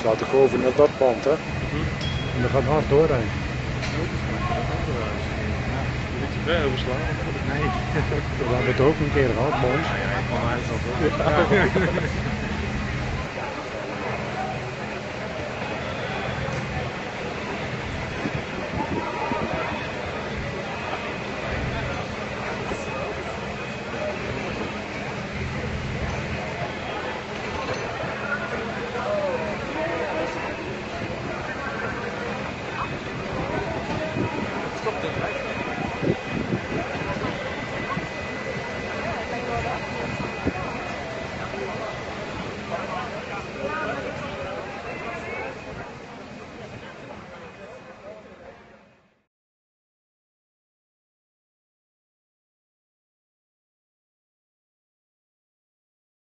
Staat de golven naar dat pand, hè? En dat gaat hard doorheen. Niet te ver overslaan. Nee. Dat hebben we het ook een keer gehad, boys. Ja, van mij is dat wel.